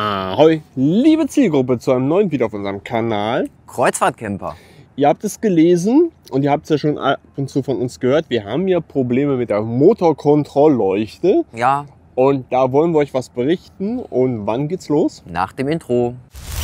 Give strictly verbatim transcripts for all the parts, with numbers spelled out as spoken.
Ahoi, liebe Zielgruppe, zu einem neuen Video auf unserem Kanal. Kreuzfahrtcamper. Ihr habt es gelesen und ihr habt es ja schon ab und zu von uns gehört. Wir haben ja Probleme mit der Motorkontrollleuchte. Ja. Und da wollen wir euch was berichten. Und wann geht's los? Nach dem Intro.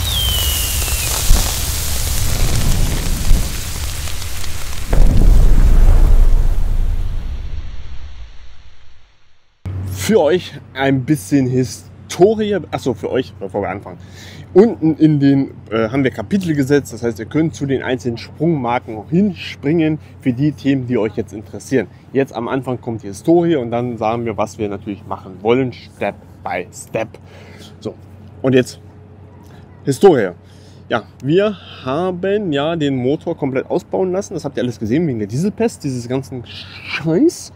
Für euch ein bisschen Historie. Achso, für euch, bevor wir anfangen. Unten in den äh, haben wir Kapitel gesetzt. Das heißt, ihr könnt zu den einzelnen Sprungmarken hinspringen für die Themen, die euch jetzt interessieren. Jetzt am Anfang kommt die Historie und dann sagen wir, was wir natürlich machen wollen, Step by Step. So, und jetzt Historie. Ja, wir haben ja den Motor komplett ausbauen lassen. Das habt ihr alles gesehen wegen der Dieselpest, dieses ganzen Scheiß.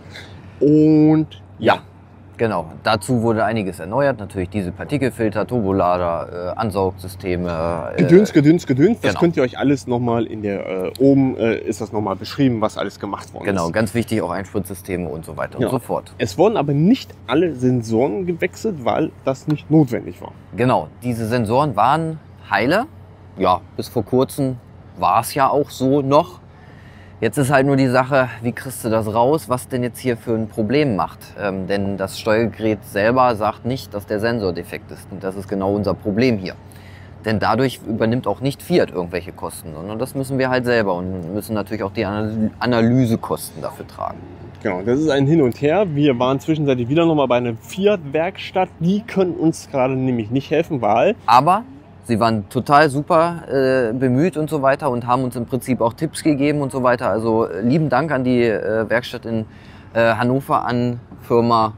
Und ja. Genau, dazu wurde einiges erneuert. Natürlich diese Partikelfilter, Turbolader, äh, Ansaugsysteme. Äh, Gedöns, Gedöns, Gedöns. Das genau. Könnt ihr euch alles nochmal in der, äh, oben äh, ist das nochmal beschrieben, was alles gemacht worden Genau, ist. ganz wichtig auch Einspritzsysteme und so weiter Ja. und so fort. Es wurden aber nicht alle Sensoren gewechselt, weil das nicht notwendig war. Genau, diese Sensoren waren heile. Ja, bis vor kurzem war es ja auch so noch. Jetzt ist halt nur die Sache, wie kriegst du das raus, was denn jetzt hier für ein Problem macht. Ähm, denn das Steuergerät selber sagt nicht, dass der Sensor defekt ist. Und das ist genau unser Problem hier. Denn dadurch übernimmt auch nicht Fiat irgendwelche Kosten, sondern das müssen wir halt selber und müssen natürlich auch die Analysekosten dafür tragen. Genau, das ist ein Hin und Her. Wir waren zwischenzeitlich wieder nochmal bei einer Fiat-Werkstatt. Die können uns gerade nämlich nicht helfen, weil... Aber sie waren total super äh, bemüht und so weiter und haben uns im Prinzip auch Tipps gegeben und so weiter. Also äh, lieben Dank an die äh, Werkstatt in äh, Hannover, an Firma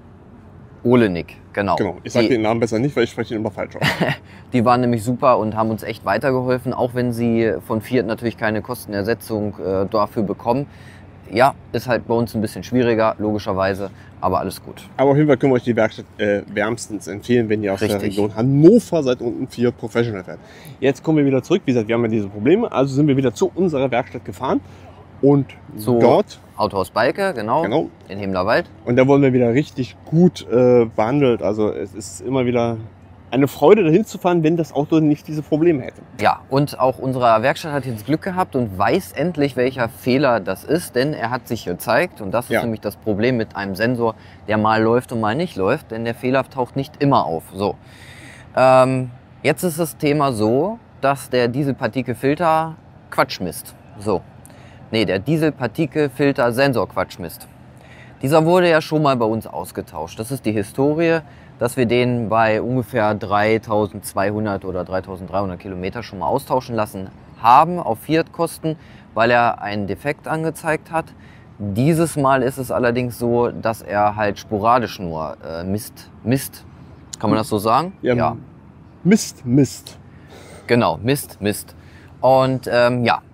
Olenik. Genau. Genau, ich sage den Namen besser nicht, weil ich spreche ihn immer falsch aus. Die waren nämlich super und haben uns echt weitergeholfen, auch wenn sie von Fiat natürlich keine Kostenersetzung äh, dafür bekommen. Ja, ist halt bei uns ein bisschen schwieriger, logischerweise, aber alles gut. Aber auf jeden Fall können wir euch die Werkstatt äh, wärmstens empfehlen, wenn ihr aus Richtig. der Region Hannover seid und ein Fiat Professional fährt. Jetzt kommen wir wieder zurück. Wie gesagt, wir haben ja diese Probleme, also sind wir wieder zu unserer Werkstatt gefahren und Zu dort, Autohaus Balke, genau, genau, in Hemlerwald. und da wurden wir wieder richtig gut äh, behandelt. Also es ist immer wieder eine Freude, dahin zu fahren, wenn das Auto nicht diese Probleme hätte. Ja, und auch unsere Werkstatt hat jetzt Glück gehabt und weiß endlich, welcher Fehler das ist, denn er hat sich gezeigt und das ist Ja. nämlich das Problem mit einem Sensor, der mal läuft und mal nicht läuft, denn der Fehler taucht nicht immer auf. So, ähm, jetzt ist das Thema so, dass der Dieselpartikelfilter Quatsch misst. So, nee, der Dieselpartikelfilter Sensor Quatsch misst. Dieser wurde ja schon mal bei uns ausgetauscht. Das ist die Historie, dass wir den bei ungefähr dreitausendzweihundert oder dreitausenddreihundert Kilometer schon mal austauschen lassen haben auf Fiat-Kosten, weil er einen Defekt angezeigt hat. Dieses Mal ist es allerdings so, dass er halt sporadisch nur äh, misst, misst. Kann man das so sagen? Ja. Mist, Mist. Genau, Mist, Mist. Und ähm, ja,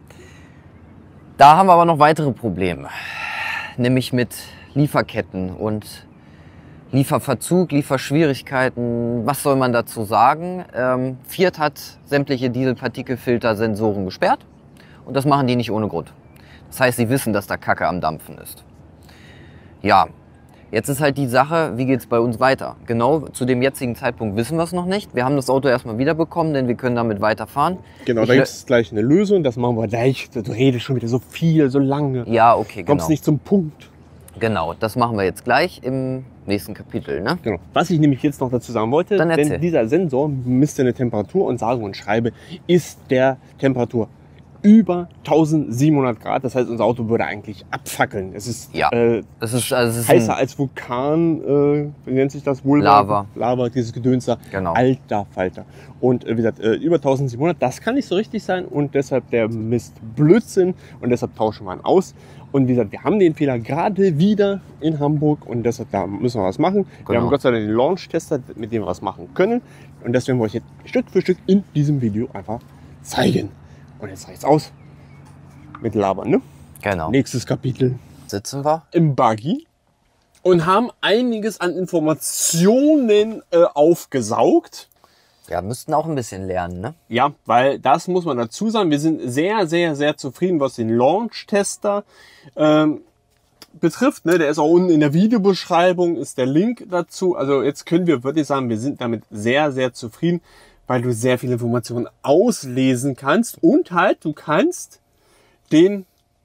da haben wir aber noch weitere Probleme, nämlich mit Lieferketten und Lieferverzug, Lieferschwierigkeiten. Was soll man dazu sagen? Ähm, Fiat hat sämtliche Dieselpartikelfilter-Sensoren gesperrt und das machen die nicht ohne Grund. Das heißt, sie wissen, dass da Kacke am Dampfen ist. Ja, jetzt ist halt die Sache, wie geht es bei uns weiter? Genau zu dem jetzigen Zeitpunkt wissen wir es noch nicht. Wir haben das Auto erstmal wiederbekommen, denn wir können damit weiterfahren. Genau, Ich da gibt es gleich eine Lösung. Das machen wir gleich. Du redest schon wieder so viel, so lange. Ja, okay, Kommst genau. nicht zum Punkt. Genau, das machen wir jetzt gleich im nächsten Kapitel, ne? Genau. Was ich nämlich jetzt noch dazu sagen wollte, Dann erzähl. denn dieser Sensor misst eine Temperatur und sage und schreibe, ist der Temperatur über tausendsiebenhundert Grad. Das heißt, unser Auto würde eigentlich abfackeln. Es ist, Ja. äh, Das ist, also es ist heißer ein, als Vulkan, äh, wie nennt sich das? Vulva, Lava. Lava, dieses Gedöns da. Genau. Alter Falter. Und äh, wie gesagt, äh, über tausendsiebenhundert, das kann nicht so richtig sein und deshalb der Mist Blödsinn und deshalb tauschen wir ihn aus. Und wie gesagt, wir haben den Fehler gerade wieder in Hamburg und deshalb da müssen wir was machen. Wir Genau. haben Gott sei Dank den Launch-Tester, mit dem wir was machen können. Und das werden wir euch jetzt Stück für Stück in diesem Video einfach zeigen. Und jetzt reicht's aus mit Labern, ne? genau. Nächstes Kapitel. Sitzen wir? Im Buggy und haben einiges an Informationen äh, aufgesaugt. Ja, müssten auch ein bisschen lernen, ne? Ja, weil das muss man dazu sagen. Wir sind sehr, sehr, sehr zufrieden, was den Launch-Tester ähm, betrifft, ne, der ist auch unten in der Videobeschreibung, ist der Link dazu. Also jetzt können wir wirklich sagen, wir sind damit sehr, sehr zufrieden, weil du sehr viele Informationen auslesen kannst und halt, du kannst den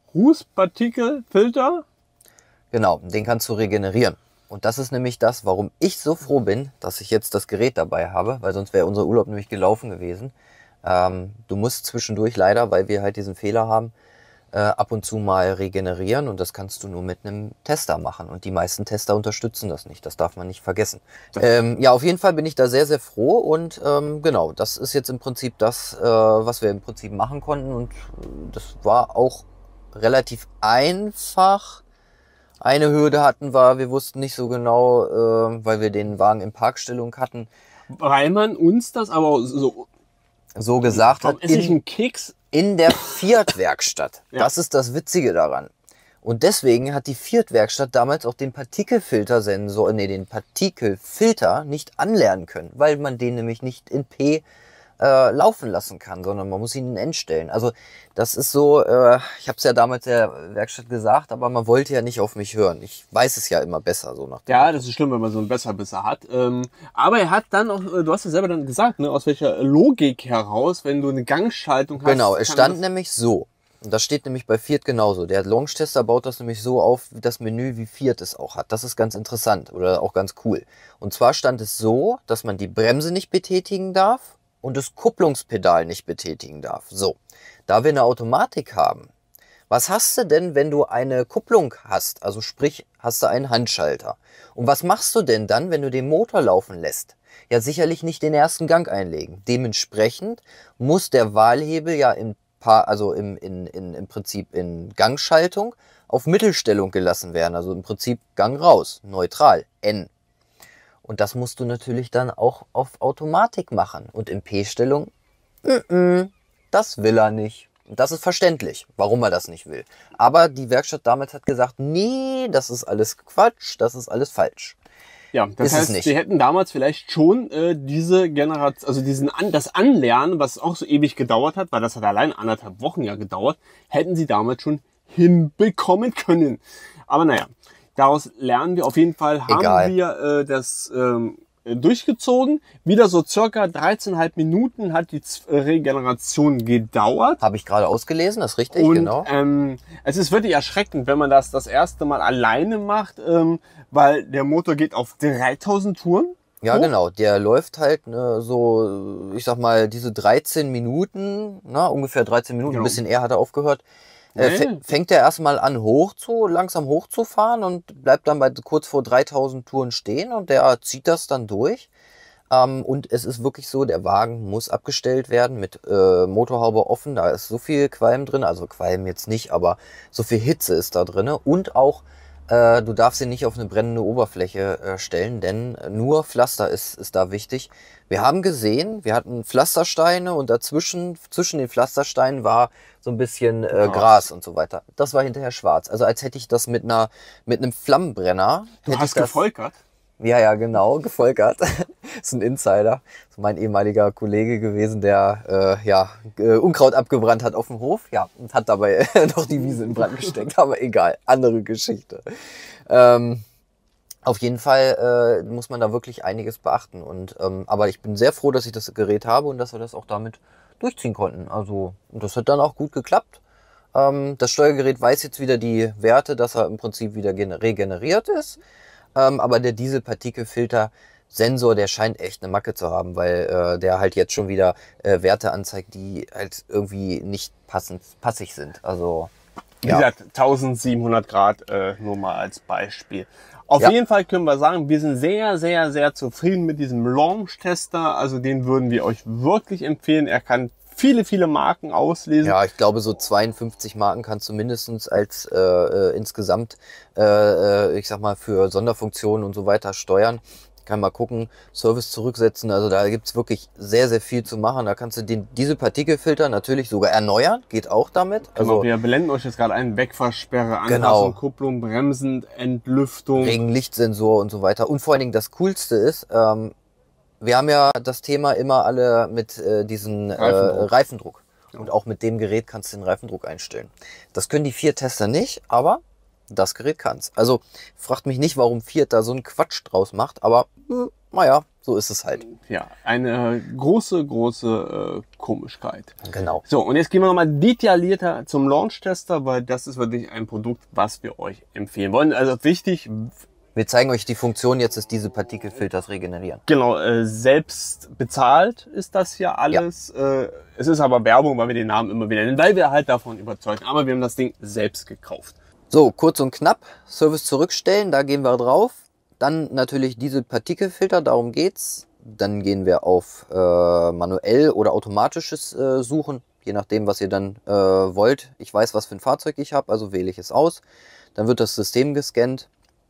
Rußpartikelfilter. Genau, den kannst du regenerieren. Und das ist nämlich das, warum ich so froh bin, dass ich jetzt das Gerät dabei habe, weil sonst wäre unser Urlaub nämlich gelaufen gewesen. Ähm, du musst zwischendurch leider, weil wir halt diesen Fehler haben, äh, ab und zu mal regenerieren und das kannst du nur mit einem Tester machen. Und die meisten Tester unterstützen das nicht, das darf man nicht vergessen. Ähm, ja, auf jeden Fall bin ich da sehr, sehr froh und ähm, genau, das ist jetzt im Prinzip das, äh, was wir im Prinzip machen konnten und das war auch relativ einfach. Eine Hürde hatten wir, wir wussten nicht so genau, äh, weil wir den Wagen in Parkstellung hatten. Weil man uns das aber so, so gesagt hat, in, Keks. in der Fiat-Werkstatt. Ja. Das ist das Witzige daran. Und deswegen hat die Fiat-Werkstatt damals auch den Partikelfiltersensor, nee, den Partikelfilter nicht anlernen können, weil man den nämlich nicht in P äh, laufen lassen kann, sondern man muss ihn in N stellen. Also das ist so, äh, ich habe es ja damals der Werkstatt gesagt, aber man wollte ja nicht auf mich hören. Ich weiß es ja immer besser, so nach dem Ja, das ist schlimm, wenn man so einen Besserwisser hat. Ähm, aber er hat dann auch, du hast ja selber dann gesagt, ne, aus welcher Logik heraus, wenn du eine Gangschaltung hast. Genau, es stand nämlich so. Und das steht nämlich bei Fiat genauso. Der Launch-Tester baut das nämlich so auf, wie das Menü wie Fiat es auch hat. Das ist ganz interessant oder auch ganz cool. Und zwar stand es so, dass man die Bremse nicht betätigen darf und das Kupplungspedal nicht betätigen darf. So, da wir eine Automatik haben, was hast du denn, wenn du eine Kupplung hast? Also sprich, hast du einen Handschalter. Und was machst du denn dann, wenn du den Motor laufen lässt? Ja, sicherlich nicht den ersten Gang einlegen. Dementsprechend muss der Wahlhebel ja im also im, in, in, im Prinzip in Gangschaltung auf Mittelstellung gelassen werden. Also im Prinzip Gang raus, neutral, N. Und das musst du natürlich dann auch auf Automatik machen. Und in P-Stellung, das will er nicht. Und das ist verständlich, warum er das nicht will. Aber die Werkstatt damals hat gesagt, nee, das ist alles Quatsch, das ist alles falsch. Ja, das ist heißt, sie hätten damals vielleicht schon äh, diese Generation, also diesen An das Anlernen, was auch so ewig gedauert hat, weil das hat allein anderthalb Wochen ja gedauert, hätten sie damals schon hinbekommen können. Aber naja, daraus lernen wir auf jeden Fall, haben Egal. wir äh, das ähm, durchgezogen. Wieder so circa dreizehn Komma fünf Minuten hat die Regeneration gedauert. Habe ich gerade ausgelesen, das ist richtig, Und, genau. Ähm, es ist wirklich erschreckend, wenn man das das erste Mal alleine macht, ähm, weil der Motor geht auf dreitausend Touren. Ja, hoch. genau. Der läuft halt ne, so, ich sag mal, diese dreizehn Minuten, na, ungefähr dreizehn Minuten, Genau. ein bisschen eher hat er aufgehört. Äh, Nee. fängt er erstmal an, hoch zu, langsam hochzufahren und bleibt dann bei kurz vor dreitausend Touren stehen und der zieht das dann durch. Ähm, und es ist wirklich so, der Wagen muss abgestellt werden mit äh, Motorhaube offen. Da ist so viel Qualm drin, also Qualm jetzt nicht, aber so viel Hitze ist da drin. Und auch, äh, du darfst ihn nicht auf eine brennende Oberfläche äh, stellen, denn nur Pflaster ist, ist da wichtig. Wir haben gesehen, wir hatten Pflastersteine und dazwischen, zwischen den Pflastersteinen war so ein bisschen äh, Gras und so weiter. Das war hinterher schwarz. Also als hätte ich das mit einer, mit einem Flammenbrenner. Du hätte hast ich das, gefolgert. Ja, ja, genau, gefolgert. Das ist ein Insider. Das ist mein ehemaliger Kollege gewesen, der äh, ja äh, Unkraut abgebrannt hat auf dem Hof. Ja, und hat dabei noch die Wiese in Brand gesteckt. Aber egal, andere Geschichte. Ähm, auf jeden Fall äh, muss man da wirklich einiges beachten. Und ähm, aber ich bin sehr froh, dass ich das Gerät habe und dass wir das auch damit durchziehen konnten. Also und das hat dann auch gut geklappt. Ähm, das Steuergerät weiß jetzt wieder die Werte, dass er im Prinzip wieder regeneriert ist. Ähm, aber der Dieselpartikelfilter-Sensor, der scheint echt eine Macke zu haben, weil äh, der halt jetzt schon wieder äh, Werte anzeigt, die halt irgendwie nicht passend, passig sind. Also Wie ja. gesagt, eintausendsiebenhundert Grad, äh, nur mal als Beispiel. Auf Ja. jeden Fall können wir sagen, wir sind sehr, sehr, sehr zufrieden mit diesem Launch-Tester. Also den würden wir euch wirklich empfehlen. Er kann viele, viele Marken auslesen. Ja, ich glaube, so zweiundfünfzig Marken kannst du mindestens als äh, äh, insgesamt, äh, ich sag mal, für Sonderfunktionen und so weiter steuern. Kann mal gucken, Service zurücksetzen. Also da gibt's wirklich sehr, sehr viel zu machen. Da kannst du den, diese Partikelfilter natürlich sogar erneuern. Geht auch damit. Also Also wir blenden euch jetzt gerade ein. Wegfahrsperre, Anpassung, Genau. Kupplung, Bremsen, Entlüftung. Regenlichtsensor und so weiter. Und vor allen Dingen das Coolste ist, ähm, wir haben ja das Thema immer alle mit äh, diesem äh, Reifendruck. Reifendruck. Und auch mit dem Gerät kannst du den Reifendruck einstellen. Das können die vier Tester nicht, aber das Gerät kann's. Also fragt mich nicht, warum Fiat da so einen Quatsch draus macht, aber hm, naja, so ist es halt. Ja, eine große, große äh, Komischkeit. Genau. So, und jetzt gehen wir nochmal detaillierter zum Launch-Tester, weil das ist wirklich ein Produkt, was wir euch empfehlen wollen. Also wichtig, Wir zeigen euch die Funktion, jetzt ist diese Partikelfilters regenerieren. genau, äh, selbst bezahlt ist das ja alles. Ja. Äh, es ist aber Werbung, weil wir den Namen immer wieder nennen, weil wir halt davon überzeugt sind. Aber wir haben das Ding selbst gekauft. So, kurz und knapp, Service zurückstellen, da gehen wir drauf. Dann natürlich diese Partikelfilter, darum geht's. Dann gehen wir auf äh, manuell oder automatisches äh, Suchen, je nachdem, was ihr dann äh, wollt. Ich weiß, was für ein Fahrzeug ich habe, also wähle ich es aus. Dann wird das System gescannt.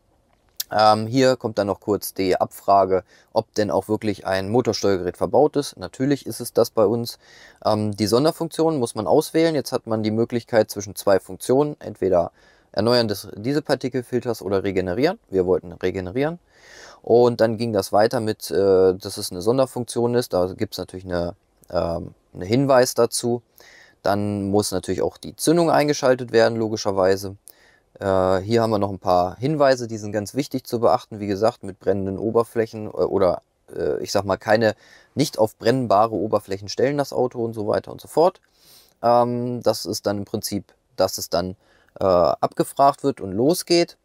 Ähm, hier kommt dann noch kurz die Abfrage, ob denn auch wirklich ein Motorsteuergerät verbaut ist. Natürlich ist es das bei uns. Ähm, die Sonderfunktion muss man auswählen. Jetzt hat man die Möglichkeit zwischen zwei Funktionen, entweder Erneuern des Dieselpartikelfilters oder regenerieren. Wir wollten regenerieren. Und dann ging das weiter mit, äh, dass es eine Sonderfunktion ist. Da gibt es natürlich eine, ähm, einen Hinweis dazu. Dann muss natürlich auch die Zündung eingeschaltet werden, logischerweise. Äh, hier haben wir noch ein paar Hinweise, die sind ganz wichtig zu beachten. Wie gesagt, mit brennenden Oberflächen äh, oder äh, ich sag mal keine nicht auf brennbare Oberflächen stellen das Auto und so weiter und so fort. Ähm, das ist dann im Prinzip, dass es dann äh, abgefragt wird und losgeht.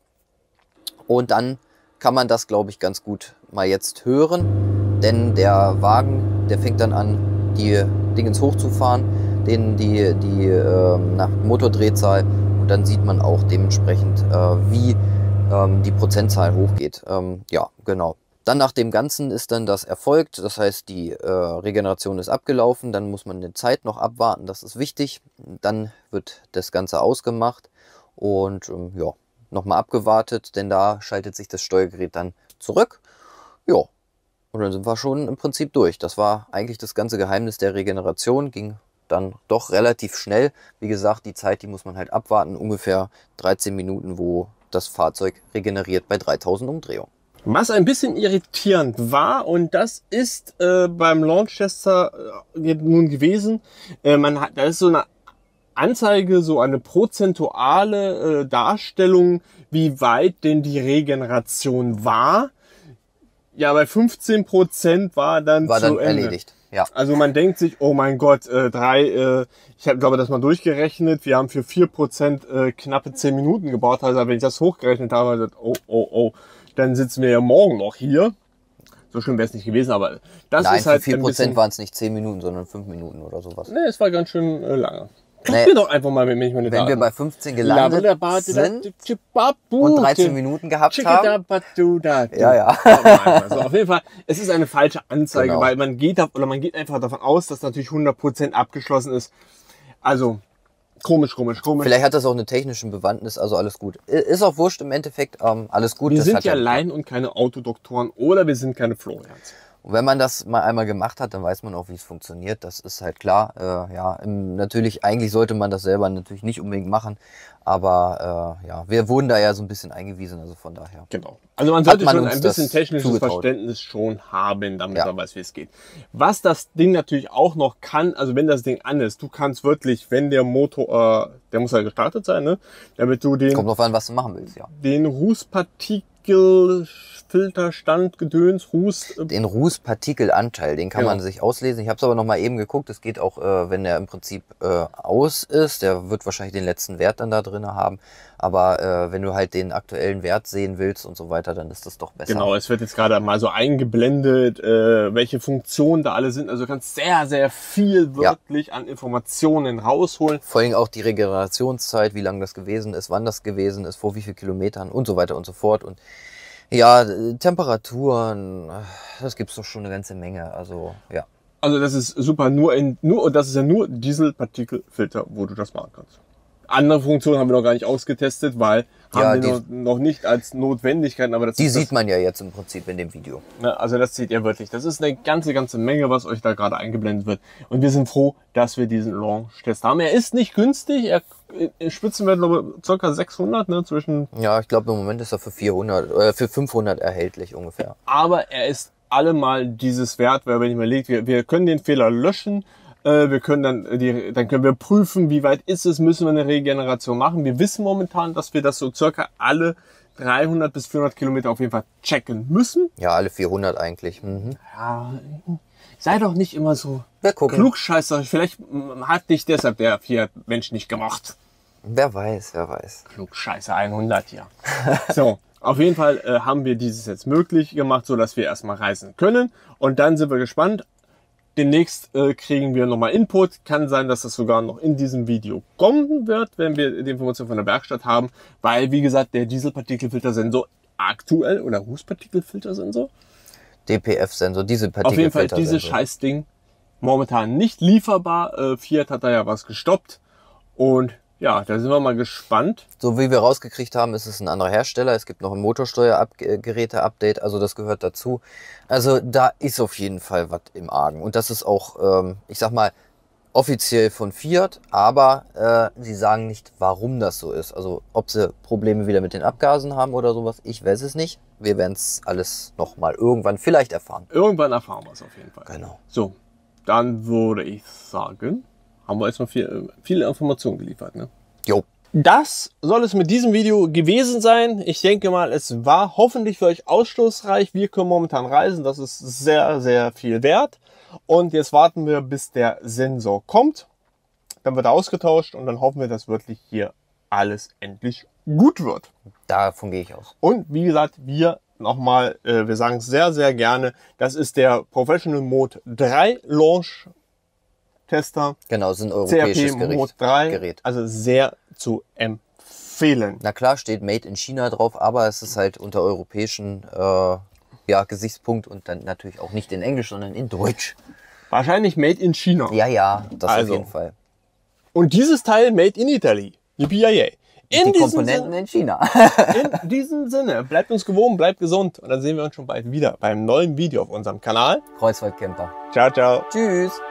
Und dann kann man das, glaube ich, ganz gut mal jetzt hören. Denn der Wagen, der fängt dann an, die Dingens hochzufahren, den, die, die äh, nach Motordrehzahl. Und dann sieht man auch dementsprechend, äh, wie ähm, die Prozentzahl hochgeht. Ähm, ja, genau. Dann nach dem Ganzen ist dann das erfolgt. Das heißt, die äh, Regeneration ist abgelaufen. Dann muss man eine Zeit noch abwarten. Das ist wichtig. Dann wird das Ganze ausgemacht. Und ähm, ja, nochmal abgewartet, denn da schaltet sich das Steuergerät dann zurück. Ja, und dann sind wir schon im Prinzip durch. Das war eigentlich das ganze Geheimnis der Regeneration. Ging dann doch relativ schnell. Wie gesagt, die Zeit, die muss man halt abwarten. Ungefähr dreizehn Minuten, wo das Fahrzeug regeneriert bei dreitausend Umdrehungen. Was ein bisschen irritierend war, und das ist äh, beim Launch-Tester äh, nun gewesen, äh, man hat, da ist so eine Anzeige, so eine prozentuale äh, Darstellung, wie weit denn die Regeneration war. Ja, bei fünfzehn Prozent war dann war zu dann Ende. erledigt. Ja. Also man denkt sich, oh mein Gott, äh, drei, äh, ich habe glaube das mal durchgerechnet, wir haben für vier Prozent äh, knappe zehn Minuten gebraucht. Also wenn ich das hochgerechnet habe, habe ich gesagt, oh, oh, oh, dann sitzen wir ja morgen noch hier. So schlimm wäre es nicht gewesen, aber das Nein, ist halt für vier ein Prozent bisschen... waren es nicht zehn Minuten, sondern fünf Minuten oder sowas. Nee, es war ganz schön äh, lange. Guck Nee. mir doch einfach mal, wenn ich meine Wenn Daten... wir bei fünfzehn gelandet sind und dreizehn Minuten gehabt haben. Ja, ja. Also auf jeden Fall, es ist eine falsche Anzeige, Genau. weil man geht, auf, oder man geht einfach davon aus, dass natürlich hundert Prozent abgeschlossen ist. Also komisch, komisch, komisch. Vielleicht hat das auch eine technische Bewandtnis, also alles gut. Ist auch wurscht im Endeffekt, ähm, alles gut. wir das sind hat ja Laien und keine Autodoktoren oder wir sind keine Florians. Und wenn man das mal einmal gemacht hat, dann weiß man auch, wie es funktioniert. Das ist halt klar. Äh, ja, im, natürlich, eigentlich sollte man das selber natürlich nicht unbedingt machen. Aber äh, ja, wir wurden da ja so ein bisschen eingewiesen, also von daher. Genau. Also man sollte man schon uns ein bisschen das technisches zugetraut. Verständnis schon haben, damit Ja. man weiß, wie es geht. Was das Ding natürlich auch noch kann, also wenn das Ding an ist, du kannst wirklich, wenn der Motor, äh, der muss halt gestartet sein, ne, damit du den, Kommt drauf an, was du machen willst, ja. den Rußpartikel Filterstand, Gedöns, Ruß. äh, Den Rußpartikelanteil, den kann Genau. man sich auslesen. Ich habe es aber noch mal eben geguckt. Es geht auch, äh, wenn der im Prinzip äh, aus ist. Der wird wahrscheinlich den letzten Wert dann da drin haben. Aber äh, wenn du halt den aktuellen Wert sehen willst und so weiter, dann ist das doch besser. Genau, es wird jetzt gerade mal so eingeblendet, äh, welche Funktionen da alle sind. Also du kannst sehr, sehr viel wirklich an Informationen rausholen. Vor allem auch die Regenerationszeit, wie lang das gewesen ist, wann das gewesen ist, vor wie viel Kilometern und so weiter und so fort. Und ja, Temperaturen, das gibt's doch schon eine ganze Menge. Also ja. Also das ist super, nur in, nur, und das ist ja nur Dieselpartikelfilter, wo du das machen kannst. Andere Funktionen haben wir noch gar nicht ausgetestet, weil Ja, haben die- wir noch, noch nicht als Notwendigkeit, aber das Die ist sieht das, man ja jetzt im Prinzip in dem Video. ne, also das seht ihr wirklich. Das ist eine ganze, ganze Menge, was euch da gerade eingeblendet wird. Und wir sind froh, dass wir diesen Launch-Test haben. Er ist nicht günstig, er in Spitzenwert glaube ich ca. sechshundert, ne, zwischen, Ja, ich glaube im Moment ist er für vierhundert, äh, für fünfhundert erhältlich ungefähr. aber er ist allemal dieses Wert, weil wenn ich mir überlegt, wir, wir können den Fehler löschen. Äh, wir können dann, die, dann können wir prüfen, wie weit ist es, müssen wir eine Regeneration machen. Wir wissen momentan, dass wir das so circa alle dreihundert bis vierhundert Kilometer auf jeden Fall checken müssen. Ja, alle vierhundert eigentlich. Mhm. Ja, sei doch nicht immer so Wir gucken. klugscheißer. Vielleicht hat dich deshalb der Fiat-Mensch nicht gemacht. Wer weiß, wer weiß. Klugscheißer hundert hier. So, auf jeden Fall äh, haben wir dieses jetzt möglich gemacht, so dass wir erstmal reisen können. Und dann sind wir gespannt. Demnächst äh, kriegen wir nochmal Input. Kann sein, dass das sogar noch in diesem Video kommen wird, wenn wir die Information von der Werkstatt haben. Weil, wie gesagt, der Dieselpartikelfiltersensor aktuell, oder Rußpartikelfiltersensor, D P F-Sensor, diese Partikel. auf jeden Fall dieses Scheißding momentan nicht lieferbar. Äh, Fiat hat da ja was gestoppt. Und ja, da sind wir mal gespannt. So wie wir rausgekriegt haben, ist es ein anderer Hersteller. Es gibt noch ein Motorsteuergeräte-Update, also das gehört dazu. Also da ist auf jeden Fall was im Argen. Und das ist auch, ähm, ich sag mal, offiziell von Fiat, aber äh, sie sagen nicht, warum das so ist. Also ob sie Probleme wieder mit den Abgasen haben oder sowas, ich weiß es nicht. Wir werden es alles nochmal irgendwann vielleicht erfahren. Irgendwann erfahren wir es auf jeden Fall. Genau. So, dann würde ich sagen, haben wir jetzt mal viel, viele Informationen geliefert, ne? Jo. Das soll es mit diesem Video gewesen sein. Ich denke mal, es war hoffentlich für euch ausschlussreich. Wir können momentan reisen. Das ist sehr, sehr viel wert. Und jetzt warten wir, bis der Sensor kommt. Dann wird er ausgetauscht und dann hoffen wir, dass wirklich hier alles endlich gut wird. Davon gehe ich aus. Und wie gesagt, wir nochmal, äh, wir sagen es sehr, sehr gerne, das ist der Professional Mode drei Launch Tester. Genau, sind C R europäisches P Mode Gericht, drei, Gerät. also sehr zu empfehlen. Na klar, steht Made in China drauf, aber es ist halt unter europäischen äh, ja, Gesichtspunkt und dann natürlich auch nicht in Englisch, sondern in Deutsch. Wahrscheinlich Made in China. Ja, ja, das Also. auf jeden Fall. Und dieses Teil Made in Italy. Yippie-yay. In Die diesem Komponenten Sinne, in China. in diesem Sinne, bleibt uns gewogen, bleibt gesund. Und dann sehen wir uns schon bald wieder beim neuen Video auf unserem Kanal. Kreuzwaldcamper. Ciao, ciao. Tschüss.